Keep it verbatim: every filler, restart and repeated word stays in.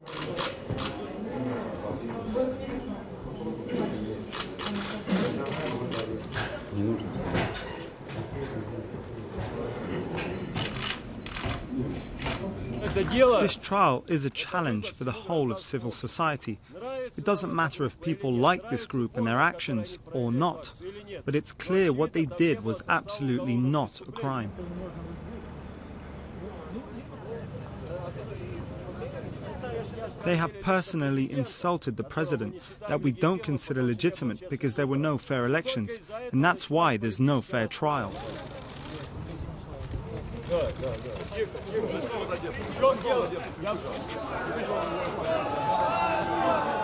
This trial is a challenge for the whole of civil society. It doesn't matter if people like this group and their actions or not, but it's clear what they did was absolutely not a crime. They have personally insulted the president that we don't consider legitimate because there were no fair elections, and that's why there's no fair trial. Good, good, good.